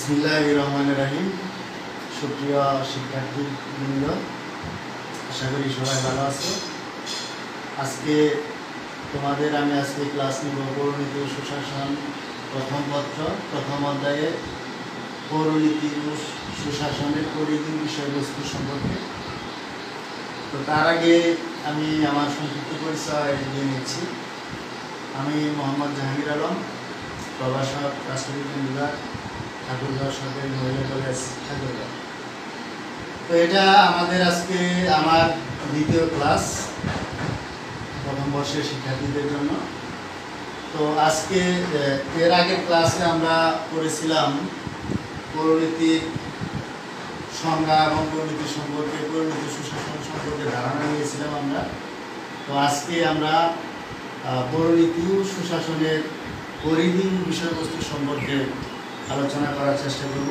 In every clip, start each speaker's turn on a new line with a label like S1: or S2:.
S1: বিসমিল্লাহির রহমানির রহিম। সুপ্রিয় শিক্ষার্থীবৃন্দ, আশা করি সবাই ভালো আছে। আজকে তোমাদের আমি ক্লাস নিব পৌরনীতি ও সুশাসন প্রথম পত্র প্রথম অধ্যায়ে পৌরনীতি ও সুশাসনের পরিধি বিষয়বস্তু সম্পর্কে। তো তার আগে আমি আমার সংক্ষিপ্ত পরিচয় দিয়ে নিচ্ছি। আমি মোহাম্মদ জাহাঙ্গীর আলম, প্রভাষক, রাষ্ট্রবিজ্ঞান বিভাগ, ঠাকুরগাঁও সরকারি মহিলা কলেজ, ঠাকুরগাঁও। তো এটা আমাদের আমার দ্বিতীয় ক্লাস প্রথম বর্ষের শিক্ষার্থীদের জন্য। তো আজকে এর আগের ক্লাসে আমরা পড়েছিলাম পৌরনীতির সংজ্ঞা এবং পৌরনীতি সম্পর্কে, পৌরনীতি সুশাসন সম্পর্কে ধারণা নিয়েছিলাম আমরা। তো আজকে আমরা পৌরনীতি ও সুশাসনের পরিধি বিষয়বস্তু সম্পর্কে আলোচনা করার চেষ্টা করব।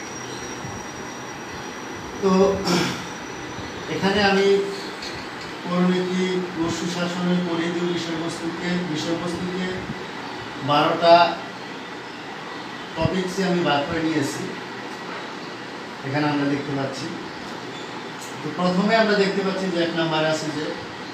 S1: তো এখানে আমি পৌরনীতি ও সুশাসনের পরিধি বিষয়বস্তুকে 12টা টপিকসে আমি ভাগ করে নিয়েছি। এখানে আমরা দেখতে পাচ্ছি, তো প্রথমে আমরা দেখতে পাচ্ছি যে 1 নম্বরে আছে যে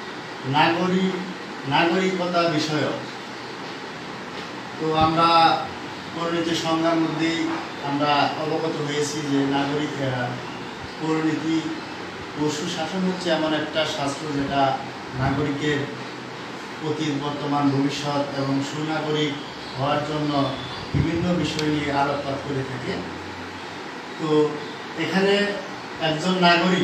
S1: নাগরিকতা বিষয়ক। তো আমরা পৌরনীতির সংজ্ঞার মধ্যেই আমরা অবগত হয়েছি যে পৌরনীতি ও সুশাসন হচ্ছে এমন একটা শাস্ত্র যেটা নাগরিকের অতীত, বর্তমান, ভবিষ্যৎ এবং সুনাগরিক হওয়ার জন্য বিভিন্ন বিষয় নিয়ে আলোকপাত করে থাকে। তো এখানে একজন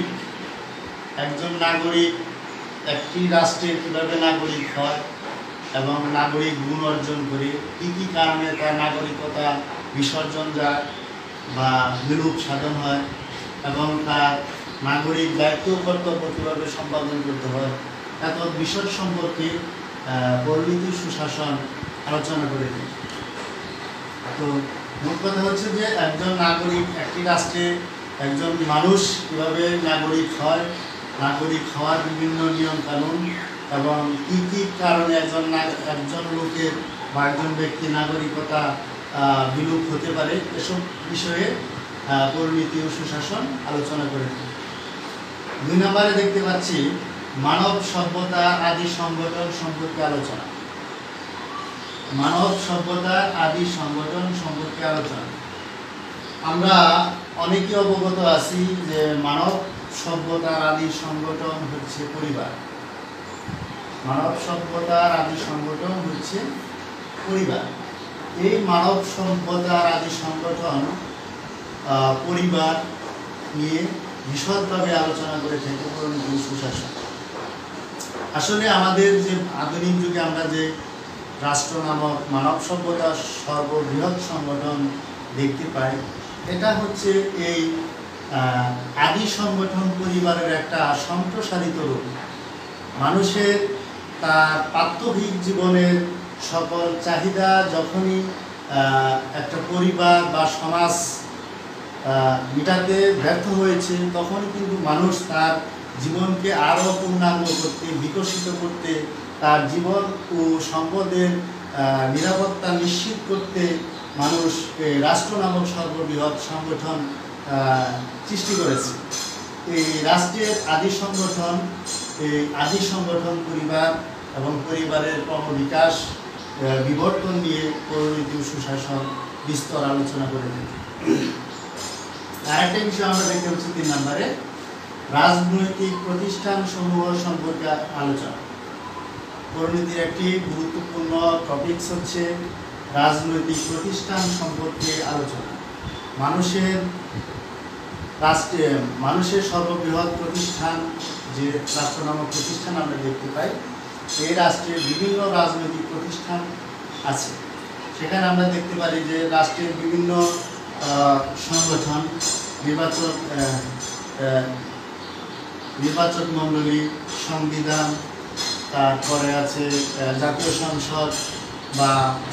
S1: নাগরিক একটি রাষ্ট্রের কীভাবে নাগরিক হয় এবং নাগরিক গুণ অর্জন করে কী কী কারণে তার নাগরিকতা বিসর্জন যায় বা বিলোপ সাধন হয় এবং তার নাগরিক দায়িত্ব কর্তব্য কীভাবে সম্পাদন করতে হয়, এত বিষয় সম্পর্কে পৌরনীতি সুশাসন আলোচনা করে দিই। তো মোট কথা হচ্ছে যে একজন নাগরিক, একটি রাষ্ট্রে একজন মানুষ কীভাবে নাগরিক হয়, নাগরিক হওয়ার বিভিন্ন নিয়ম কানুন এবং কী কী কারণে একজন লোকের বা একজন ব্যক্তি নাগরিকতা বিলুপ হতে পারে, এসব বিষয়ে পৌরনীতি ও সুশাসন আলোচনা করে থাকে। 2 নম্বরে দেখতে পাচ্ছি মানব সভ্যতা আদি সংগঠন সম্পর্কে আলোচনা। মানব সভ্যতার আদি সংগঠন সম্পর্কে আলোচনা। আমরা অনেকে অবগত আছি যে মানব সভ্যতার আদি সংগঠন হচ্ছে পরিবার। মানব সভ্যতার আদি সংগঠন হচ্ছে পরিবার। এই মানব সভ্যতার আদি সংগঠন পরিবার নিয়ে বিশদভাবে আলোচনা করে থাকে পৌরনীতি ও সুশাসন। আসলে আমাদের যে আধুনিক যুগে আমরা যে রাষ্ট্র নামক মানব সভ্যতার সর্ববৃহৎ সংগঠন দেখতে পাই, এটা হচ্ছে এই আদি সংগঠন পরিবারের একটা সম্প্রসারিত রূপ। মানুষের তার প্রাত্যহিক জীবনের সকল চাহিদা যখনই একটা পরিবার বা সমাজ মেটাতে ব্যর্থ হয়েছে, তখনই কিন্তু মানুষ তার জীবনকে আরও পূর্ণাঙ্গ করতে, বিকশিত করতে, তার জীবন ও সম্পদের নিরাপত্তা নিশ্চিত করতে মানুষ রাষ্ট্র নামক সর্ববৃহৎ সংগঠন সৃষ্টি করেছে। এই রাষ্ট্রের আদি সংগঠন পরিবার এবং পরিবারের ক্রমবিকাশ বিবর্তন নিয়ে পৌরনীতি ও সুশাসন বিস্তর আলোচনা করে থাকে। আরেকটা বিষয় আমরা দেখতে পাচ্ছি 3 নম্বরে রাজনৈতিক প্রতিষ্ঠান সমূহ সম্পর্কে আলোচনা। পৌরনীতির একটি গুরুত্বপূর্ণ টপিকস হচ্ছে রাজনৈতিক প্রতিষ্ঠান সম্পর্কে আলোচনা। মানুষের সর্ববৃহৎ প্রতিষ্ঠান যে রাষ্ট্র নামক প্রতিষ্ঠান আমরা দেখতে পাই, এই রাষ্ট্রের বিভিন্ন রাজনৈতিক প্রতিষ্ঠান আছে। সেখানে আমরা দেখতে পারি যে রাষ্ট্রের বিভিন্ন সংগঠন, নির্বাচক মণ্ডলী, সংবিধান, তারপরে আছে জাতীয় সংসদ বা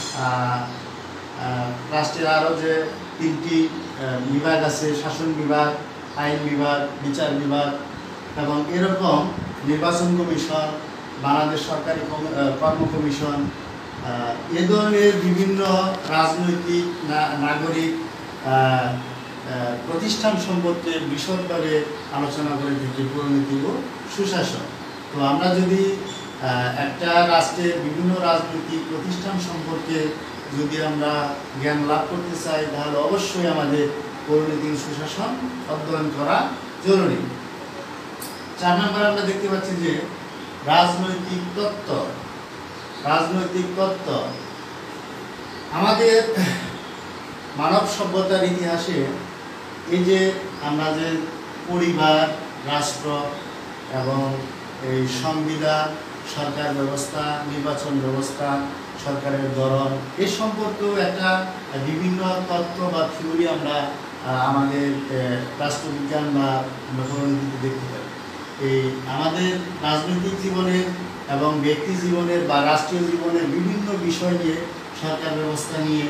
S1: রাষ্ট্রের আরও যে 3টি বিভাগ আছে, শাসন বিভাগ, আইন বিভাগ, বিচার বিভাগ এবং এরকম নির্বাচন কমিশন, বাংলাদেশ সরকারি কর্ম কমিশন, এ ধরনের বিভিন্ন রাজনৈতিক, নাগরিক প্রতিষ্ঠান সম্পর্কে বিশদভাবে আলোচনা করে থাকি পৌরনীতি ও সুশাসন। তো আমরা যদি একটা রাষ্ট্রের বিভিন্ন রাজনৈতিক প্রতিষ্ঠান সম্পর্কে যদি আমরা জ্ঞান লাভ করতে চাই, তাহলে অবশ্যই আমাদের পৌরনীতি ও সুশাসন অধ্যয়ন করা জরুরি। 4 নম্বরে আমরা দেখতে পাচ্ছি যে রাজনৈতিক তত্ত্ব। রাজনৈতিক তত্ত্ব আমাদের মানব সভ্যতার ইতিহাসে এই যে আমরা যে পরিবার, রাষ্ট্র এবং এই সংবিধান, সরকার ব্যবস্থা, নির্বাচন ব্যবস্থা, সরকারের ধরন, এই সম্পর্কেও একটা বিভিন্ন তত্ত্ব বা থিওরি আমরা আমাদের রাষ্ট্রবিজ্ঞান বা পৌরনীতিতে দেখতে পাই। এই আমাদের রাজনৈতিক জীবনের এবং ব্যক্তি জীবনের বা রাষ্ট্রীয় জীবনের বিভিন্ন বিষয় নিয়ে, সরকার ব্যবস্থা নিয়ে,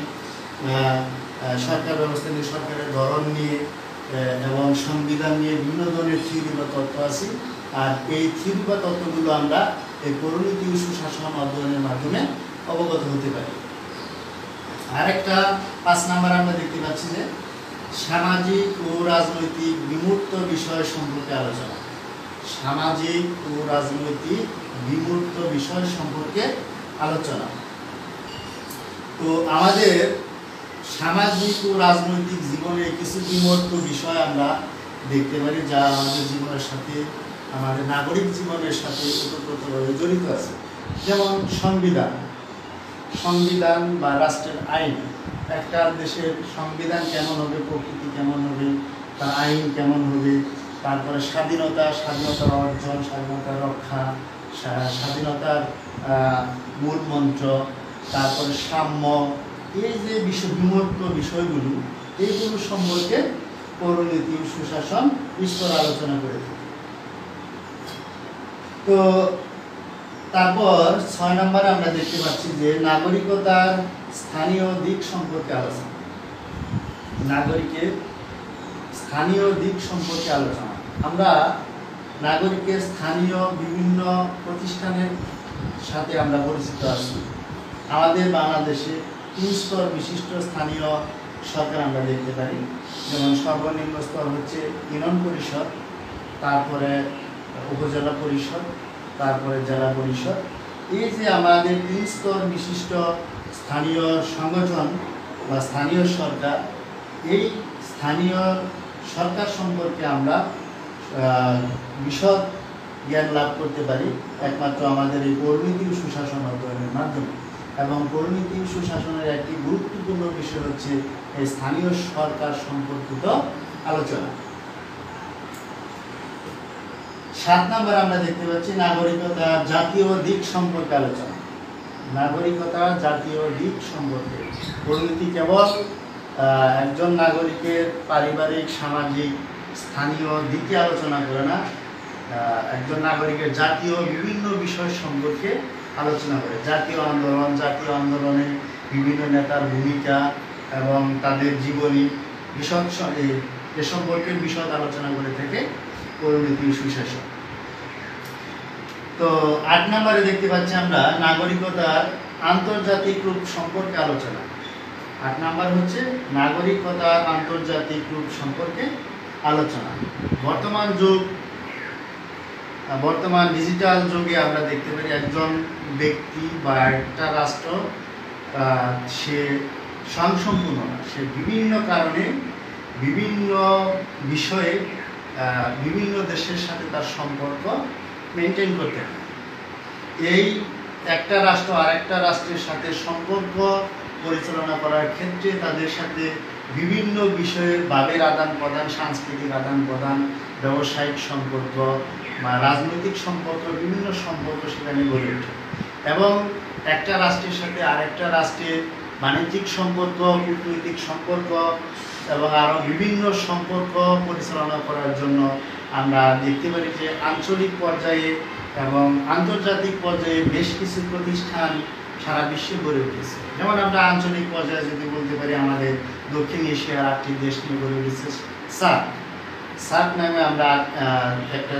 S1: সরকারের ধরন নিয়ে এবং সংবিধান নিয়ে বিভিন্ন ধরনের থিওরি বা তত্ত্ব আছে। আর এই থিওরি বা তত্ত্বগুলো আমরা এই পৌরনীতি ও সুশাসন অধ্যয়নের মাধ্যমে অবগত হতে পারি। আরেকটা 5 নম্বর আমরা দেখতে পাচ্ছি যে সামাজিক ও রাজনৈতিক বিমূর্ত বিষয় সম্পর্কে আলোচনা। সামাজিক ও রাজনৈতিক বিমূর্ত বিষয় সম্পর্কে আলোচনা। তো আমাদের সামাজিক ও রাজনৈতিক জীবনে কিছু বিমূর্ত বিষয় আমরা দেখতে পারি, যা আমাদের জীবনের সাথে, আমাদের নাগরিক জীবনের সাথে ওতপ্রোতভাবে জড়িত আছে। যেমন সংবিধান, সংবিধান বা রাষ্ট্রের আইন। একটা দেশের সংবিধান কেমন হবে, প্রকৃতি কেমন হবে, তার আইন কেমন হবে, তারপরে স্বাধীনতা, স্বাধীনতার অর্জন, স্বাধীনতার রক্ষা, স্বাধীনতার মূল মন্ত্র, তারপরে সাম্য, এই যে বিমূর্ত বিষয়গুলো, এইগুলো সম্পর্কে পৌরনীতি ও সুশাসন বিস্তর আলোচনা করে থাকে। তো তারপর 6 নম্বরে আমরা দেখতে পাচ্ছি যে নাগরিকতার স্থানীয় দিক সম্পর্কে আলোচনা। নাগরিকের স্থানীয় দিক সম্পর্কে আলোচনা। আমরা নাগরিকের স্থানীয় বিভিন্ন প্রতিষ্ঠানের সাথে আমরা পরিচিত আছি। আমাদের বাংলাদেশে 3 স্তর বিশিষ্ট স্থানীয় সরকার আমরা দেখতে পারি। যেমন সর্বনিম্ন স্তর হচ্ছে ইউনিয়ন পরিষদ, তারপরে উপজেলা পরিষদ, তারপরে জেলা পরিষদ। এই যে আমাদের 3 স্তর বিশিষ্ট স্থানীয় সংগঠন বা স্থানীয় সরকার, এই স্থানীয় সরকার সম্পর্কে আমরা বিশদ জ্ঞান লাভ করতে পারি একমাত্র আমাদের এই পৌরনীতি ও সুশাসন অধ্যয়নের মাধ্যমে। এবং পৌরনীতি ও সুশাসনের একটি গুরুত্বপূর্ণ বিষয় হচ্ছে এই স্থানীয় সরকার সম্পর্কিত আলোচনা। 7 নম্বর আমরা দেখতে পাচ্ছি নাগরিকতা জাতীয় দিক সম্পর্কে আলোচনা। নাগরিকতা জাতীয় দিক সম্পর্কে পৌরনীতি কেবল একজন নাগরিকের পারিবারিক, সামাজিক, স্থানীয় দিকে আলোচনা করে না, একজন নাগরিকের জাতীয় বিভিন্ন বিষয় সম্পর্কে আলোচনা করে। জাতীয় আন্দোলনে বিভিন্ন নেতার ভূমিকা এবং তাদের জীবনী বিশদ এ সম্পর্কে বিশদ আলোচনা করে থাকে পৌরনীতি ও সুশাসন। তো 8 নম্বরে দেখতে পাচ্ছি আমরা নাগরিকতার আন্তর্জাতিক রূপ সম্পর্কে আলোচনা। 8 নম্বর হচ্ছে নাগরিকতার আন্তর্জাতিক রূপ সম্পর্কে আলোচনা। বর্তমান ডিজিটাল যুগে আমরা দেখতে পারি একজন ব্যক্তি বা একটা রাষ্ট্র সে স্বয়ংসম্পূর্ণ না, সে বিভিন্ন কারণে বিভিন্ন বিষয়ে বিভিন্ন দেশের সাথে তার সম্পর্ক মেনটেন করতে হয়। এই একটা রাষ্ট্র আরেকটা রাষ্ট্রের সাথে সম্পর্ক পরিচালনা করার ক্ষেত্রে তাদের সাথে বিভিন্ন বিষয়ের ভাবের আদান প্রদান, সাংস্কৃতিক আদান প্রদান, ব্যবসায়িক সম্পর্ক বা রাজনৈতিক সম্পর্ক, বিভিন্ন সম্পর্ক সেখানে গড়ে ওঠে। এবং একটা রাষ্ট্রের সাথে আরেকটা রাষ্ট্রের বাণিজ্যিক সম্পর্ক, কূটনৈতিক সম্পর্ক এবং আরও বিভিন্ন সম্পর্ক পরিচালনা করার জন্য আমরা দেখতে পারি যে আঞ্চলিক পর্যায়ে এবং আন্তর্জাতিক পর্যায়ে বেশ কিছু প্রতিষ্ঠান সারা বিশ্বে গড়ে উঠেছে। যেমন আমরা আঞ্চলিক পর্যায়ে যদি বলতে পারি, আমাদের দক্ষিণ এশিয়ার 8টি দেশ নিয়ে গড়ে উঠেছে সার্ক নামে আমরা একটা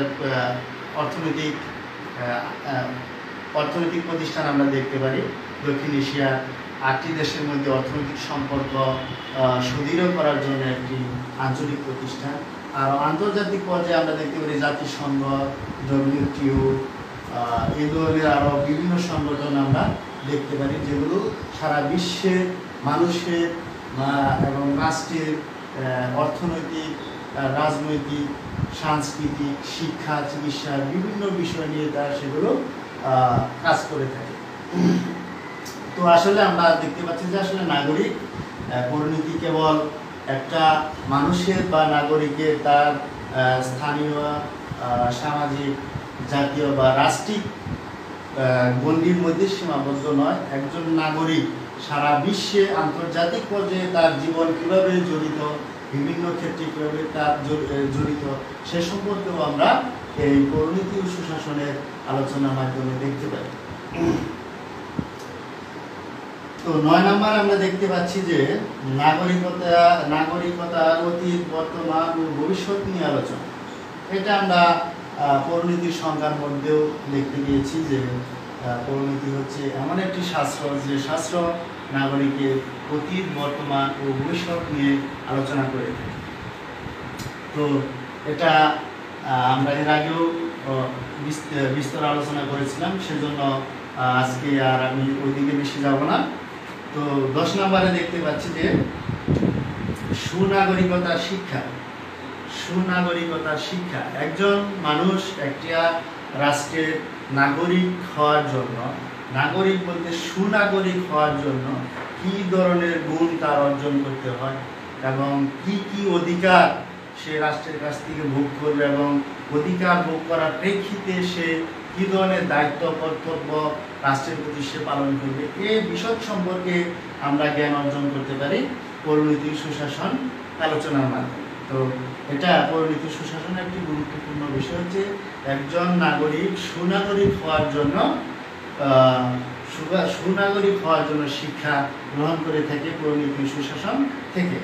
S1: অর্থনৈতিক প্রতিষ্ঠান আমরা দেখতে পারি দক্ষিণ এশিয়ার 8টি দেশের মধ্যে অর্থনৈতিক সম্পর্ক সুদৃঢ় করার জন্য একটি আঞ্চলিক প্রতিষ্ঠান। আর আন্তর্জাতিক পর্যায়ে আমরা দেখতে পারি জাতিসংঘ, WTO, এই ধরনের আরও বিভিন্ন সংগঠন আমরা দেখতে পারি, যেগুলো সারা বিশ্বের মানুষের এবং রাষ্ট্রের অর্থনৈতিক, রাজনৈতিক, সাংস্কৃতিক, শিক্ষা, চিকিৎসা বিভিন্ন বিষয় নিয়ে তারা সেগুলো কাজ করে থাকে। তো আসলে আমরা দেখতে পাচ্ছি যে আসলে নাগরিক পরিণতি কেবল একটা মানুষের বা নাগরিকের তার স্থানীয়, সামাজিক, জাতীয় বা রাষ্ট্রিক গণ্ডির মধ্যে সীমাবদ্ধ নয়। একজন নাগরিক সারা বিশ্বে আন্তর্জাতিক পর্যায়ে তার জীবন কীভাবে জড়িত, বিভিন্ন ক্ষেত্রে কীভাবে তার জড়িত, সে সম্পর্কেও আমরা এই পরিণতি ও সুশাসনের আলোচনার মাধ্যমে দেখতে পাই। তো 9 নম্বর আমরা দেখতে পাচ্ছি যে নাগরিকতার অতীত, বর্তমান ও ভবিষ্যৎ নিয়ে আলোচনা। এটা আমরা পরিণতির সংজ্ঞার মধ্যেও দেখতে গিয়েছি যে পরিণতি হচ্ছে এমন একটি শাস্ত্র যে শাস্ত্র নাগরিকের অতীত, বর্তমান ও ভবিষ্যৎ নিয়ে আলোচনা করে থাকে। তো এটা আমরা এর আগেও বিস্তর আলোচনা করেছিলাম, সেজন্য আজকে আর আমি ওইদিকে বেশি যাব না। তো 10 নম্বরে দেখতে পাচ্ছি যে সুনাগরিকতার শিক্ষা। সুনাগরিকতার শিক্ষা, একজন মানুষ একটি রাষ্ট্রের নাগরিক হওয়ার জন্য, নাগরিক বলতে সুনাগরিক হওয়ার জন্য কি ধরনের গুণ তার অর্জন করতে হয় এবং কি কি অধিকার সে রাষ্ট্রের কাছ থেকে ভোগ করবে এবং অধিকার ভোগ করার প্রেক্ষিতে সে কি ধরনের দায়িত্ব কর্তব্য রাষ্ট্রের প্রতি সে পালন করবে, এই বিষয় সম্পর্কে আমরা জ্ঞান অর্জন করতে পারি পরিণতি সুশাসন আলোচনার মাধ্যমে। তো এটা পরিণতি সুশাসনের একটি গুরুত্বপূর্ণ বিষয় হচ্ছে একজন নাগরিক সুনাগরিক হওয়ার জন্য শিক্ষা গ্রহণ করে থাকে পরিণতি সুশাসন থেকে।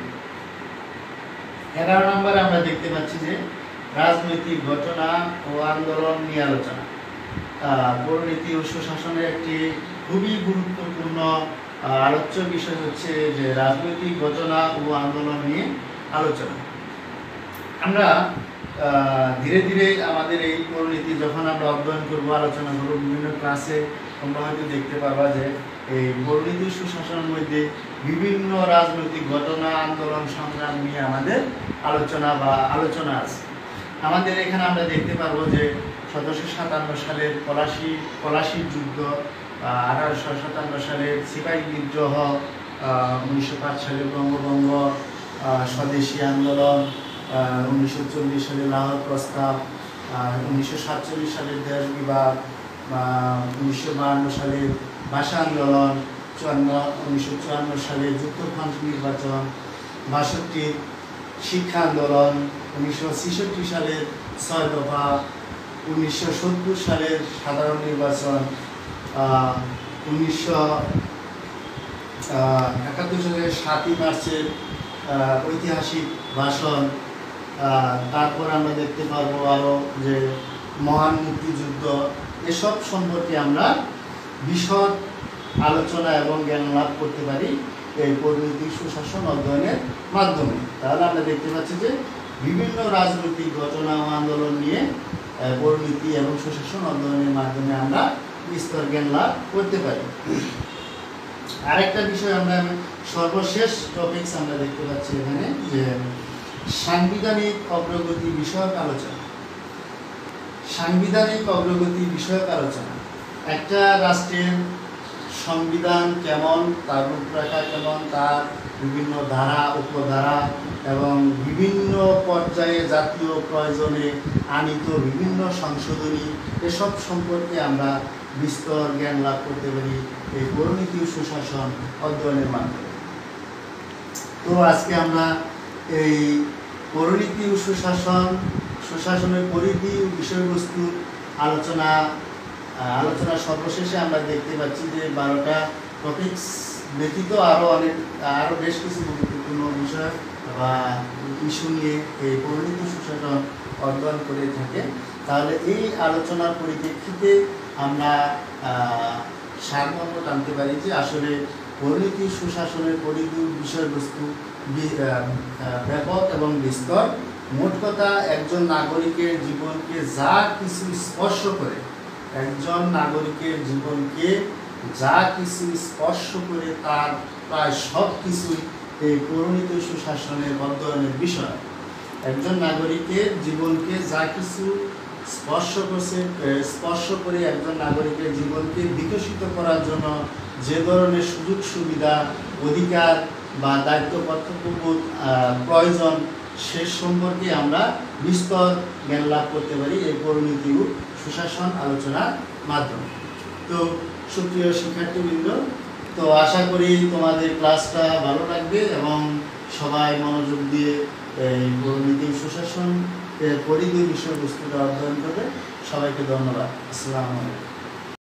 S1: 11 নম্বরে আমরা দেখতে পাচ্ছি যে রাজনৈতিক ঘটনা ও আন্দোলন নিয়ে আলোচনা। পরিণতি ও সুশাসনের একটি খুবই গুরুত্বপূর্ণ আলোচ্য বিষয় হচ্ছে যে রাজনৈতিক ঘটনা ও আন্দোলন নিয়ে আলোচনা। আমরা ধীরে ধীরে আমাদের এই পরিণতি যখন আমরা অধ্যয়ন করবো, আলোচনা করবো, বিভিন্ন ক্লাসে তোমরা হয়তো দেখতে পারবা যে এই পরিণতি সুশাসনের মধ্যে বিভিন্ন রাজনৈতিক ঘটনা, আন্দোলন, সংগ্রাম নিয়ে আমাদের আলোচনা আছে। আমাদের এখানে আমরা দেখতে পারবো যে 1757 সালের পলাশির যুদ্ধ, 1857 সালের সিপাহী বিদ্রোহ, 1905 সালের বঙ্গভঙ্গ, স্বদেশী আন্দোলন, 1940 সালের লাহোর প্রস্তাব, 1947 সালের দেশ বিভাগ, 1952 সালের ভাষা আন্দোলন, 1954 সালের যুক্তফ্রন্ট নির্বাচন, 62 শিক্ষা আন্দোলন, 1966 সালের 6 দফা, 1970 সালের সাধারণ নির্বাচন, 1971 সালের 7ই মার্চের ঐতিহাসিক ভাষণ। তারপর আমরা দেখতে পারবো আরও যে মহান মুক্তিযুদ্ধ, এসব সম্পর্কে আমরা বিশদ আলোচনা এবং জ্ঞান লাভ করতে পারি এই পরিণতি সুশাসন অধ্যয়নের মাধ্যমে। তাহলে আমরা দেখতে পাচ্ছি যে বিভিন্ন রাজনৈতিক ঘটনা ও আন্দোলন নিয়ে পরিণতি এবং সুশাসন অধ্যয়নের মাধ্যমে আমরা বিস্তর জ্ঞান লাভ করতে পারি। আরেকটা বিষয় আমরা সর্বশেষ টপিকস আমরা দেখতে পাচ্ছি এখানে যে সাংবিধানিক অগ্রগতি বিষয়ক আলোচনা। সাংবিধানিক অগ্রগতি বিষয়ক আলোচনা, একটা রাষ্ট্রের সংবিধান কেমন, তার রূপরেখা কেমন, তার বিভিন্ন ধারা, উপধারা এবং বিভিন্ন পর্যায়ে জাতীয় প্রয়োজনে আনিত বিভিন্ন সংশোধনী, এসব সম্পর্কে আমরা বিস্তর জ্ঞান লাভ করতে পারি এই পরিণতি ও সুশাসন অধ্যয়নের মাধ্যমে। তো আজকে আমরা এই পরিণতি ও সুশাসনের পরিধি ও বিষয়বস্তু আলোচনা সর্বশেষে আমরা দেখতে পাচ্ছি যে 12টা টপিকস ব্যতীত আরও বেশ কিছু গুরুত্বপূর্ণ বিষয় বা ইস্যু নিয়ে এই পরিণতি সুশাসন অধ্যয়ন করে থাকে। তাহলে এই আলোচনার পরিপ্রেক্ষিতে আমরা সারমর্ম টানতে পারি যে আসলে পরিণতি সুশাসনের পরিধি বিষয়বস্তু ব্যাপক এবং বিস্তর। মোট কথা, একজন নাগরিকের জীবনকে যা কিছু স্পর্শ করে, একজন নাগরিকের জীবনকে যা কিছু স্পর্শ করে তার প্রায় সব কিছুই এই পরিণতি সুশাসনের অধ্যয়নের বিষয়। একজন নাগরিকের জীবনকে যা কিছু স্পর্শ করে একজন নাগরিকের জীবনকে বিকশিত করার জন্য যে ধরনের সুযোগ সুবিধা, অধিকার বা দায়িত্ব কর্তব্যবোধ প্রয়োজন, সে সম্পর্কে আমরা বিস্তর জ্ঞান লাভ করতে পারি এই পরিণতি ও সুশাসন আলোচনার মাধ্যমে। তো সুপ্রিয় শিক্ষার্থীবৃন্দ, তো আশা করি তোমাদের ক্লাসটা ভালো লাগবে এবং সবাই মনোযোগ দিয়ে এই পরিণতি সুশাসন পরিধি বিষয়বস্তুটা অধ্যয়ন করবে। সবাইকে ধন্যবাদ। আসসালামু আলাইকুম।